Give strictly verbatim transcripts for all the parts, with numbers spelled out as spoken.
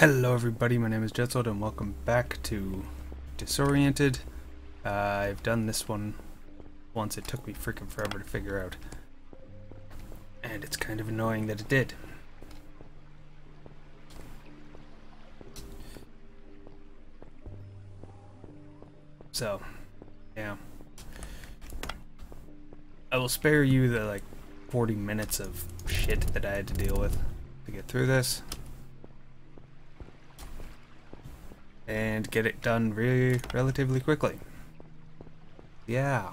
Hello everybody, my name is Jetsold and welcome back to Disoriented. Uh, I've done this one once. It took me freaking forever to figure out. And it's kind of annoying that it did. So, yeah. I will spare you the like forty minutes of shit that I had to deal with to get through this. And get it done really relatively quickly. Yeah.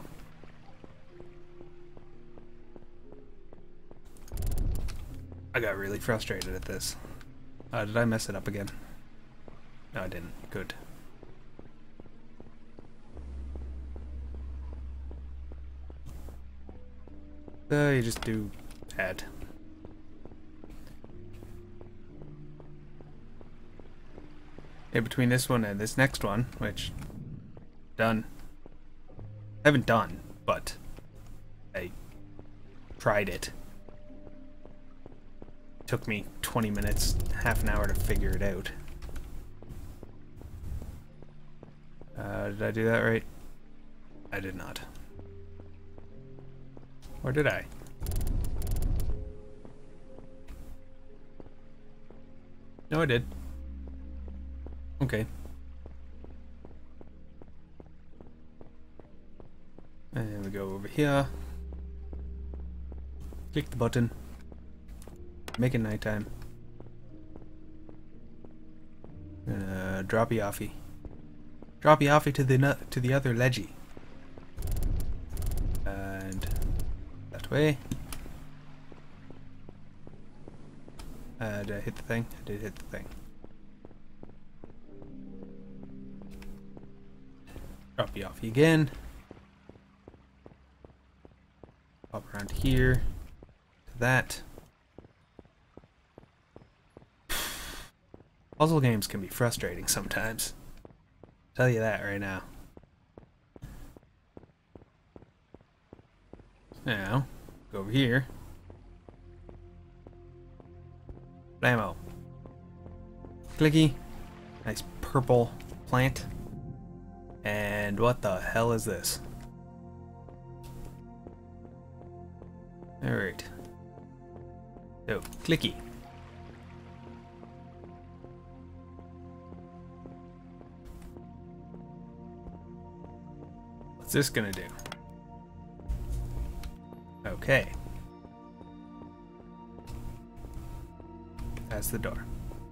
I got really frustrated at this. Uh, did I mess it up again? No, I didn't. Good. So you just do add. Yeah, between this one and this next one, which done. I haven't done, but I tried it. Took me twenty minutes, half an hour to figure it out. Uh, did I do that right? I did not. Or did I? No, I did. Okay. And we go over here. Click the button. Make it nighttime. Uh, droppy offy. Droppy offy to the nu to the other ledgy. And that way. Uh, did I hit the thing? I did hit the thing. Drop you off again. Pop around here to that. Puzzle games can be frustrating sometimes. I'll tell you that right now. Now, go over here. Blammo. Clicky. Nice purple plant. And what the hell is this? Alright. So, clicky. What's this gonna do? Okay. That's the door.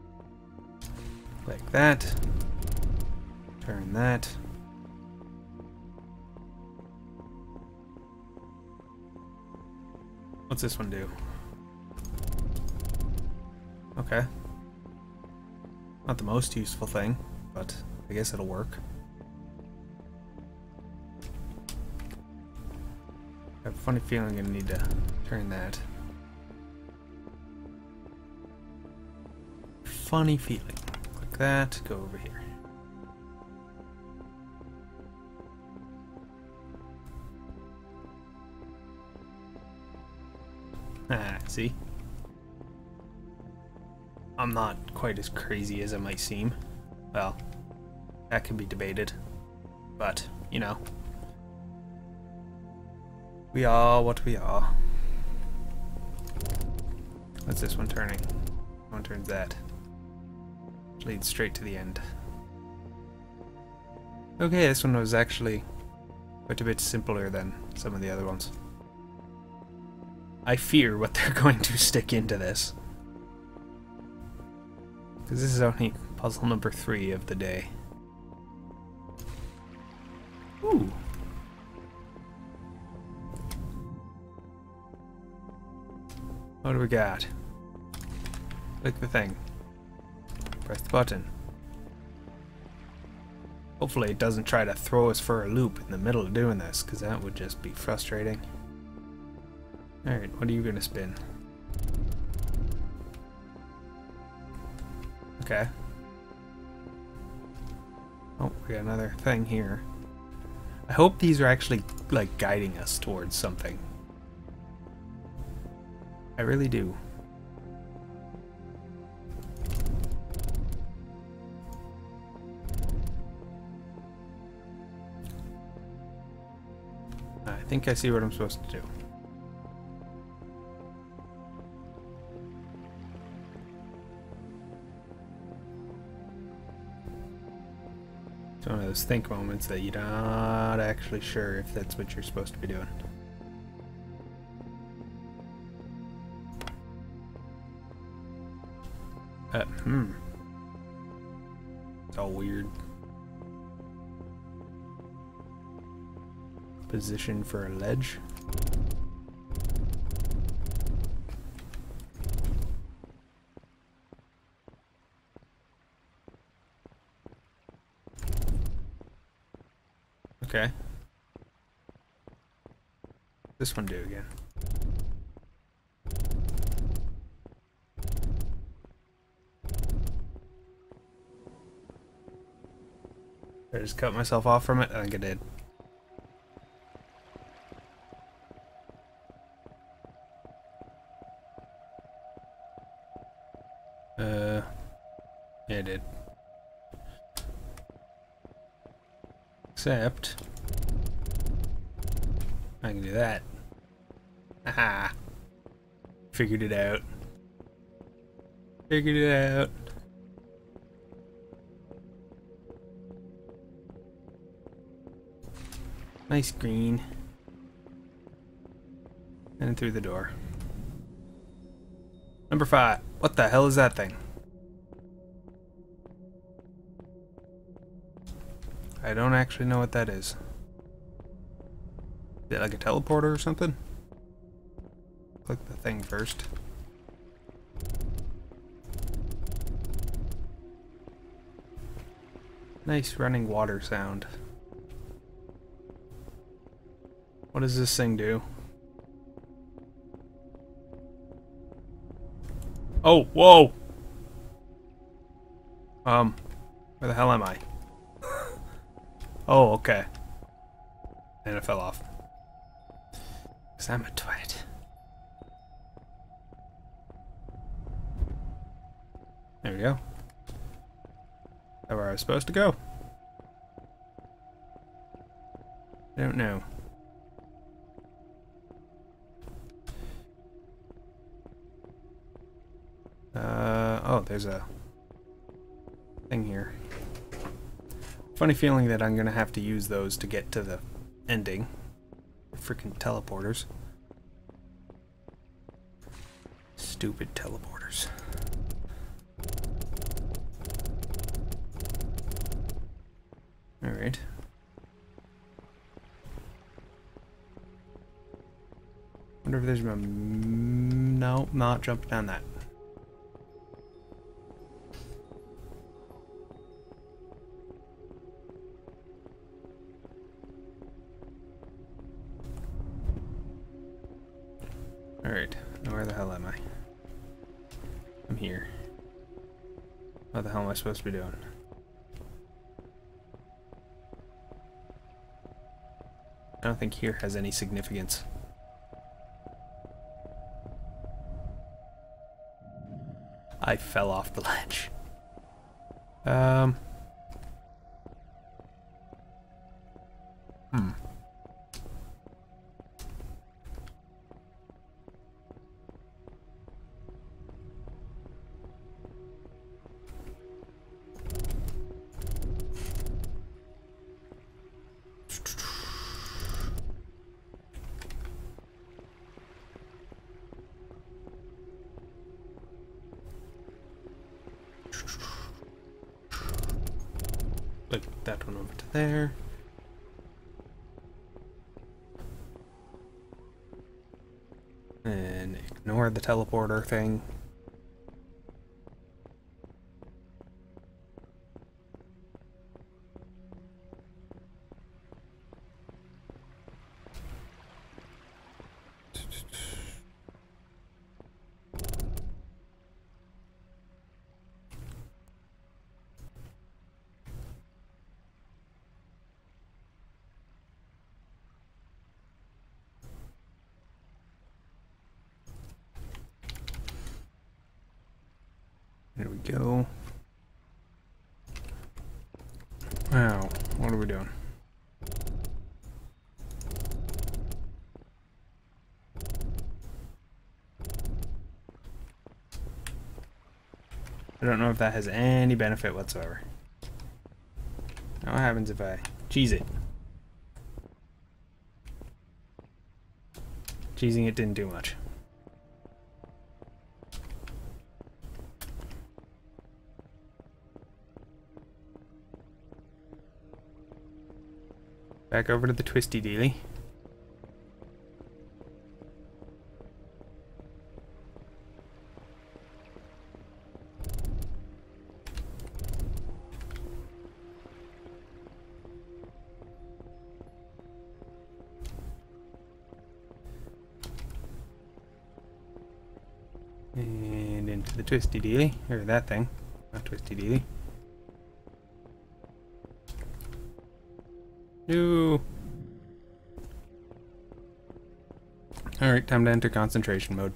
Like that. Turn that. What's this one do? Okay. Not the most useful thing, but I guess it'll work. I have a funny feeling I'm gonna need to turn that. Funny feeling. Click that, go over here. Ah, see? I'm not quite as crazy as I might seem. Well, that can be debated. But, you know. We are what we are. What's this one turning? One turns that. Leads straight to the end. Okay, this one was actually quite a bit simpler than some of the other ones. I fear what they're going to stick into this. Because this is only puzzle number three of the day. Ooh. What do we got? Click the thing. Press the button. Hopefully it doesn't try to throw us for a loop in the middle of doing this, because that would just be frustrating. Alright, what are you gonna spin? Okay. Oh, we got another thing here. I hope these are actually, like, guiding us towards something. I really do. think I see what I'm supposed to do. It's one of those think moments that you're not actually sure if that's what you're supposed to be doing. Uh, hmm. It's all weird. Position for a ledge. Okay. This one do again. I just cut myself off from it? I think I did. Uh, yeah, I did. Except I can do that. Aha! Figured it out. Figured it out. Nice green. And through the door. Number five. What the hell is that thing? I don't actually know what that is. Is it like a teleporter or something? Click the thing first. Nice running water sound. What does this thing do? Oh, whoa! Um, where the hell am I? Oh, okay. And it fell off. Cause I'm a twat. There we go. Is that where I was supposed to go? I don't know. Uh, oh, there's a thing here. Funny feeling that I'm gonna have to use those to get to the ending. Freaking teleporters. Stupid teleporters. Alright. Wonder if there's a... No, not jumping down that. Alright, now where the hell am I? I'm here. What the hell am I supposed to be doing? I don't think here has any significance. I fell off the ledge. Um. Hmm. Put that one over to there. And ignore the teleporter thing. There we go. Wow, what are we doing? I don't know if that has any benefit whatsoever. Now what happens if I cheese it? Cheesing it didn't do much. Back over to the twisty dealy. And into the twisty dealy, or that thing, not twisty dealy. No. Alright, time to enter concentration mode.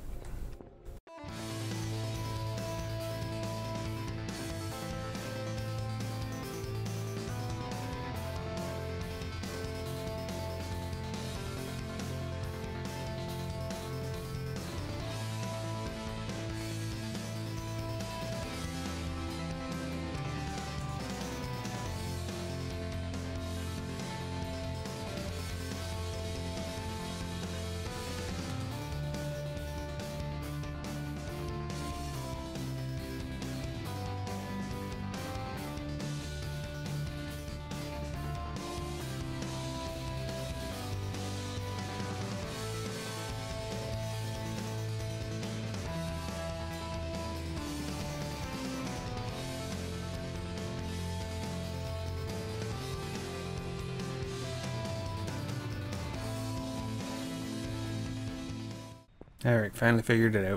Alright, finally figured it out.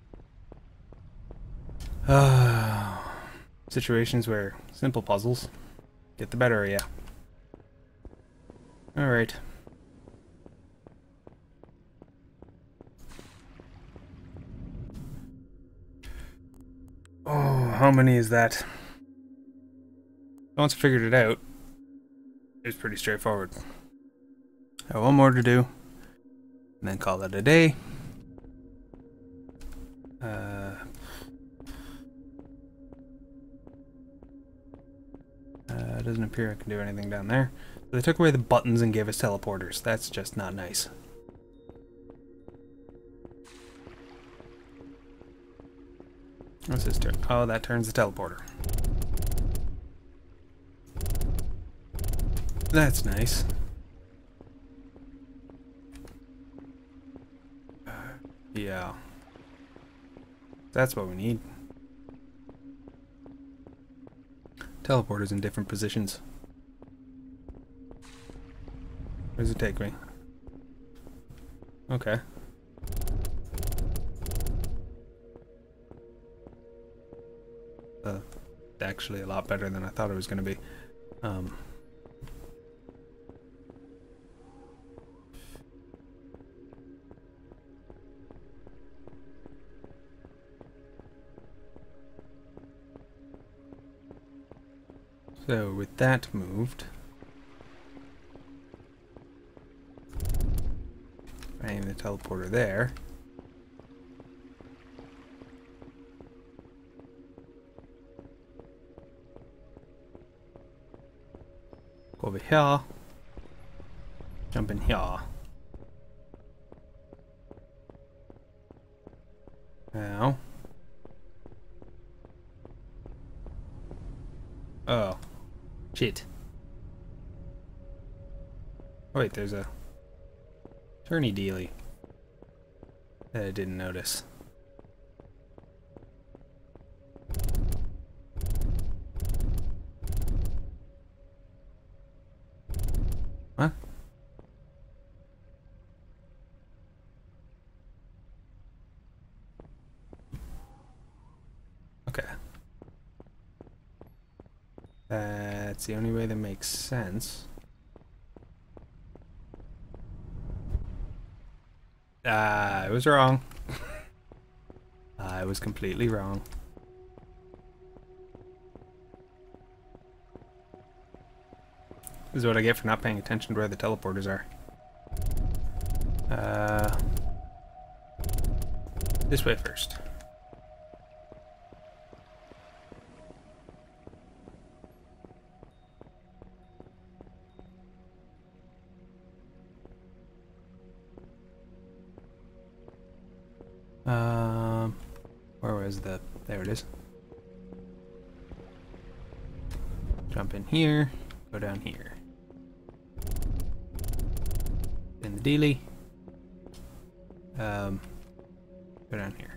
Uh, situations where simple puzzles get the better of you. Alright. Oh, how many is that? Once I figured it out, it was pretty straightforward. I have one more to do, and then call it a day. Uh, uh, doesn't appear I can do anything down there. So they took away the buttons and gave us teleporters. That's just not nice. What's this turn? Oh, that turns the teleporter. That's nice. Uh, yeah. That's what we need. Teleporters in different positions. Where does it take me? Okay. Uh, actually a lot better than I thought it was going to be. Um... So with that moved, aim the teleporter there. Go over here. Jump in here. Now. Oh. Shit. Oh, wait, there's a turny dealy that I didn't notice. What? Okay. That's the only way that makes sense. Ah, I was wrong. I was completely wrong. This is what I get for not paying attention to where the teleporters are. Uh, this way first. Um, where was the... There it is. Jump in here, go down here. In the dealie. Um, go down here.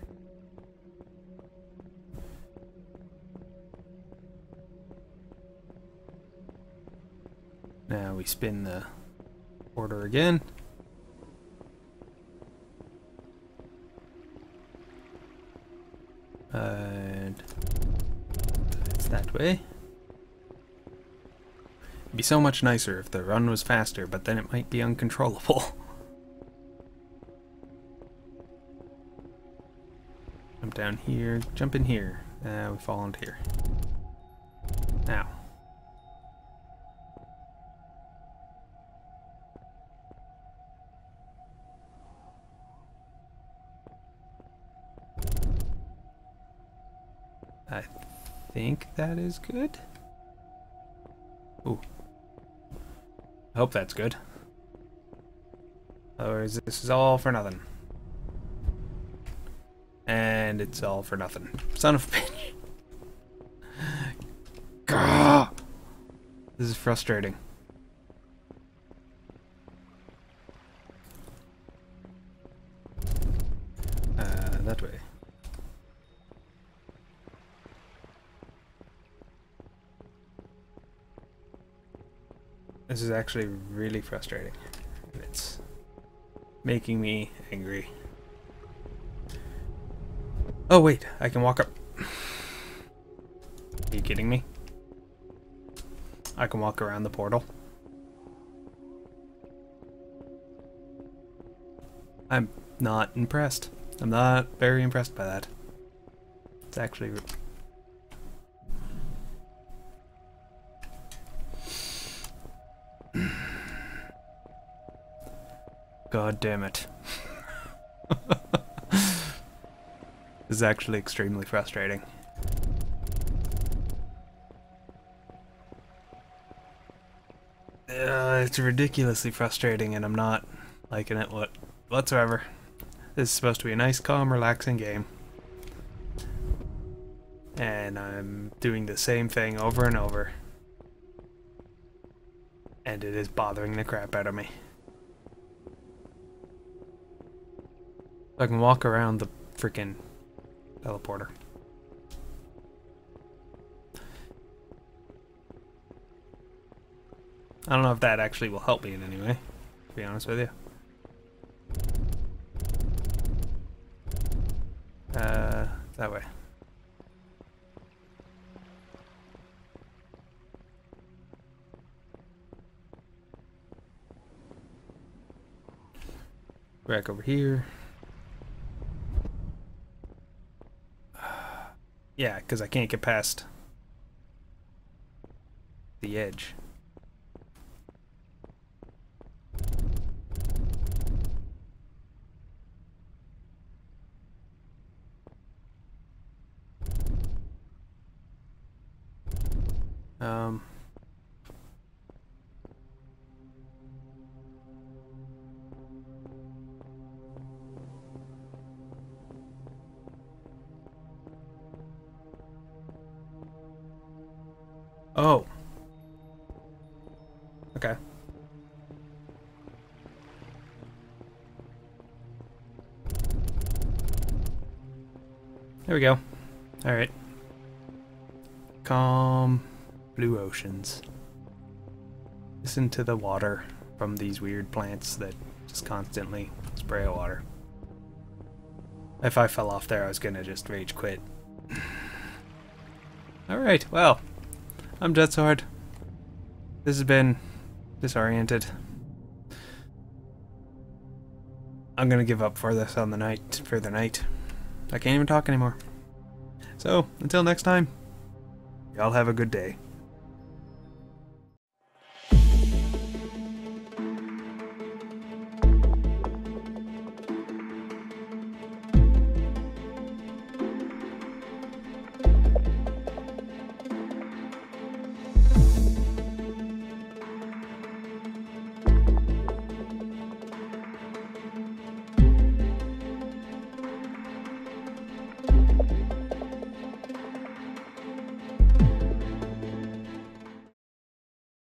Now we spin the order again. And it's that way. It'd be so much nicer if the run was faster, but then it might be uncontrollable. Jump down here, jump in here. Uh, we fall into here. Now. I think that is good. Ooh. I hope that's good. Otherwise, this is all for nothing. And it's all for nothing. Son of a bitch. Gah! This is frustrating. Uh, that way. This is actually really frustrating. It's making me angry. Oh wait, I can walk up. Are you kidding me? I can walk around the portal. I'm not impressed. I'm not very impressed by that. It's actually... God damn it. This is actually extremely frustrating. Uh, it's ridiculously frustrating and I'm not liking it what whatsoever. This is supposed to be a nice, calm, relaxing game. And I'm doing the same thing over and over. And it is bothering the crap out of me. I can walk around the freaking teleporter. I don't know if that actually will help me in any way, to be honest with you. Uh, that way. Back over here. Yeah, because I can't get past the edge. Um... Oh. Okay. There we go. Alright. Calm blue oceans. Listen to the water from these weird plants that just constantly spray water. If I fell off there, I was gonna just rage quit. Alright, well. I'm Jetsword. This has been Disoriented. I'm gonna give up for this on the night, for the night. I can't even talk anymore. So, until next time, y'all have a good day.